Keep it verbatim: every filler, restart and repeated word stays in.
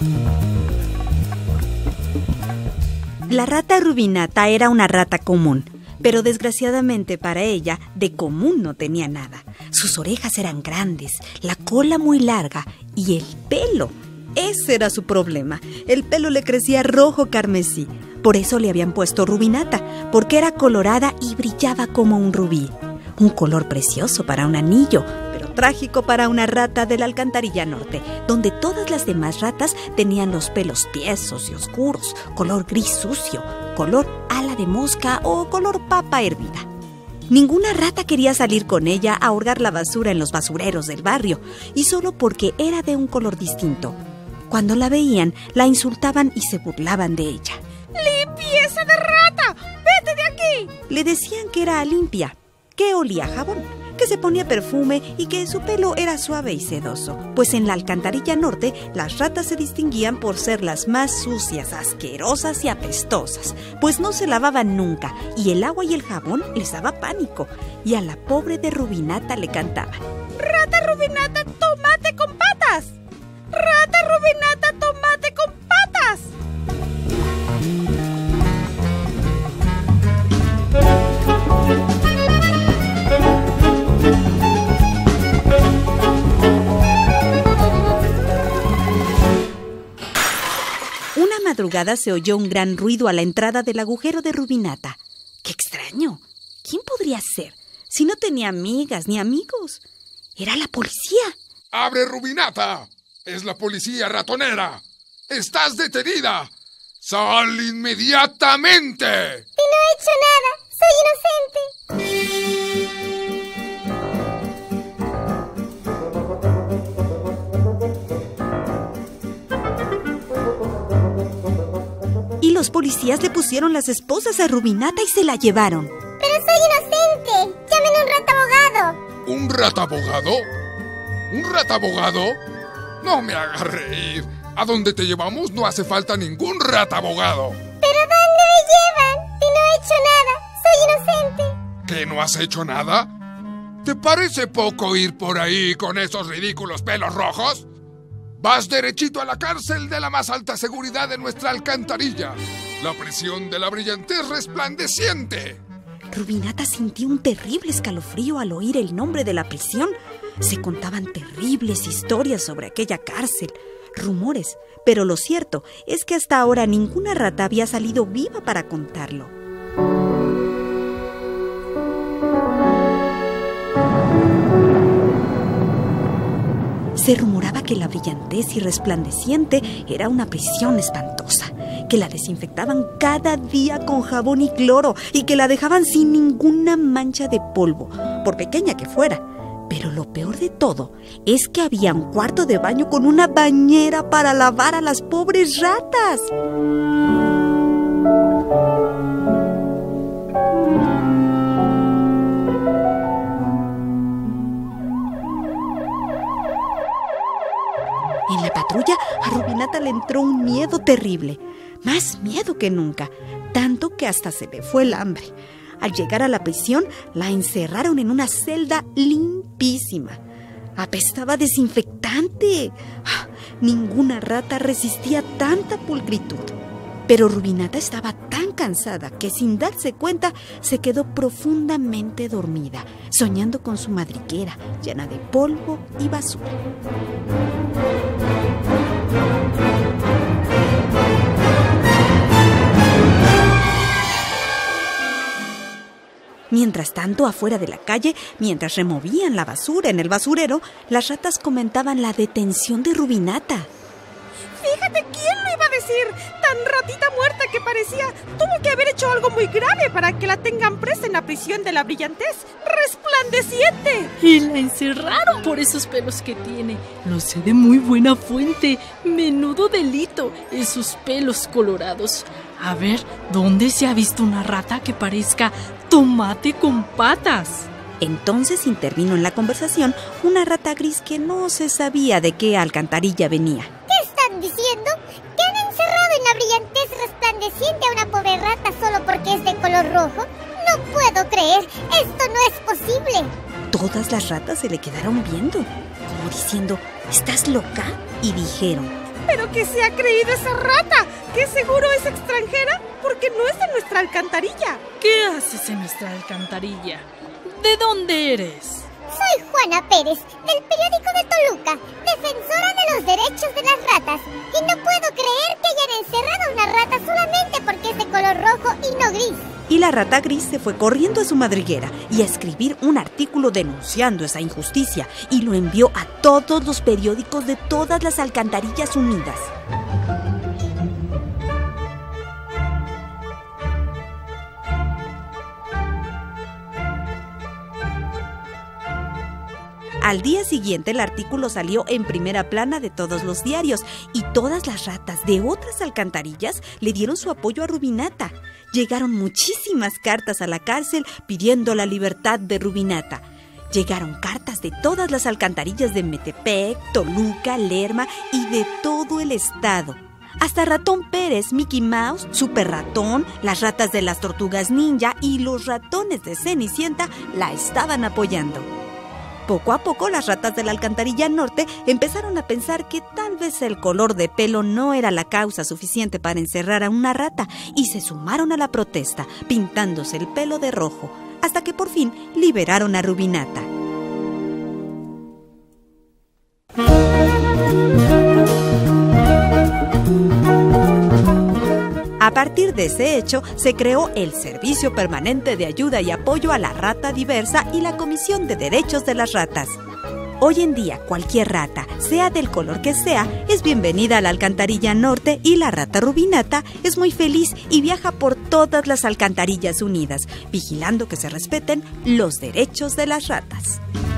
La rata Rubinata era una rata común, pero desgraciadamente para ella, de común no tenía nada. Sus orejas eran grandes, la cola muy larga y el pelo. Ese era su problema. El pelo le crecía rojo carmesí. Por eso le habían puesto Rubinata, porque era colorada y brillaba como un rubí. Un color precioso para un anillo, pero trágico para una rata de la Alcantarilla Norte, donde todas las demás ratas tenían los pelos tiesos y oscuros, color gris sucio, color ala de mosca o color papa hervida. Ninguna rata quería salir con ella a hurgar la basura en los basureros del barrio, y solo porque era de un color distinto. Cuando la veían, la insultaban y se burlaban de ella. ¡Limpieza de rata! ¡Vete de aquí! Le decían que era limpia, que olía a jabón, que se ponía perfume y que su pelo era suave y sedoso, pues en la Alcantarilla Norte las ratas se distinguían por ser las más sucias, asquerosas y apestosas, pues no se lavaban nunca y el agua y el jabón les daba pánico, y a la pobre de Rubinata le cantaban: ¡Rata Rubinata, tomate con patas! ¡Rata Rubinata, tomate con patas! Una madrugada se oyó un gran ruido a la entrada del agujero de Rubinata. ¡Qué extraño! ¿Quién podría ser? Si no tenía amigas ni amigos. ¡Era la policía! ¡Abre, Rubinata! ¡Es la policía ratonera! ¡Estás detenida! ¡Sal inmediatamente! Y no he hecho nada. Soy inocente. Y los policías le pusieron las esposas a Rubinata y se la llevaron. Pero soy inocente. Llamen a un ratabogado. ¿Un ratabogado? ¿Un ratabogado? No me hagas reír. A donde te llevamos no hace falta ningún ratabogado. ¿Pero dónde me llevan? Y no he hecho nada. Soy inocente. ¿Que no has hecho nada? ¿Te parece poco ir por ahí con esos ridículos pelos rojos? Vas derechito a la cárcel de la más alta seguridad de nuestra alcantarilla, la prisión de la brillantez resplandeciente. Rubinata sintió un terrible escalofrío al oír el nombre de la prisión. Se contaban terribles historias sobre aquella cárcel, rumores, pero lo cierto es que hasta ahora ninguna rata había salido viva para contarlo. Se rumoraba que la brillantez y resplandeciente era una prisión espantosa, que la desinfectaban cada día con jabón y cloro y que la dejaban sin ninguna mancha de polvo, por pequeña que fuera. Pero lo peor de todo es que había un cuarto de baño con una bañera para lavar a las pobres ratas. En la patrulla, a Rubinata le entró un miedo terrible, más miedo que nunca, tanto que hasta se le fue el hambre. Al llegar a la prisión, la encerraron en una celda limpísima. Apestaba desinfectante. Ninguna rata resistía tanta pulcritud. Pero Rubinata estaba tan cansada que sin darse cuenta se quedó profundamente dormida, soñando con su madriguera llena de polvo y basura. Mientras tanto, afuera de la calle, mientras removían la basura en el basurero, las ratas comentaban la detención de Rubinata. Fíjate, ¿quién lo iba a decir? Tan ratita muerta que parecía. Tuvo que haber hecho algo muy grave para que la tengan presa en la prisión de la brillantez resplandeciente. Y la encerraron por esos pelos que tiene. Lo sé de muy buena fuente. Menudo delito, esos pelos colorados. A ver, ¿dónde se ha visto una rata que parezca tomate con patas? Entonces intervino en la conversación una rata gris que no se sabía de qué alcantarilla venía. ¿Qué están diciendo? ¿Que han encerrado en la brillantez resplandeciente a una pobre rata solo porque es de color rojo? No puedo creer, esto no es posible. Todas las ratas se le quedaron viendo, como diciendo, ¿estás loca? Y dijeron, ¿Pero qué se ha creído esa rata? ¿Que seguro es extranjera? Porque no es de nuestra alcantarilla. ¿Qué haces en nuestra alcantarilla? ¿De dónde eres? Soy Juana Pérez, del periódico de Toluca, defensora de los derechos de las ratas. Y no puedo creer que hayan encerrado a una rata solamente porque es de color rojo y no gris. Y la rata gris se fue corriendo a su madriguera y a escribir un artículo denunciando esa injusticia y lo envió a todos los periódicos de todas las alcantarillas unidas. Al día siguiente el artículo salió en primera plana de todos los diarios y todas las ratas de otras alcantarillas le dieron su apoyo a Rubinata. Llegaron muchísimas cartas a la cárcel pidiendo la libertad de Rubinata. Llegaron cartas de todas las alcantarillas de Metepec, Toluca, Lerma y de todo el estado. Hasta Ratón Pérez, Mickey Mouse, Super Ratón, las ratas de las Tortugas Ninja y los ratones de Cenicienta la estaban apoyando. Poco a poco las ratas de la alcantarilla norte empezaron a pensar que tal vez el color de pelo no era la causa suficiente para encerrar a una rata y se sumaron a la protesta, pintándose el pelo de rojo, hasta que por fin liberaron a Rubinata. A partir de ese hecho, se creó el Servicio Permanente de Ayuda y Apoyo a la Rata Diversa y la Comisión de Derechos de las Ratas. Hoy en día, cualquier rata, sea del color que sea, es bienvenida a la alcantarilla norte y la rata Rubinata es muy feliz y viaja por todas las alcantarillas unidas, vigilando que se respeten los derechos de las ratas.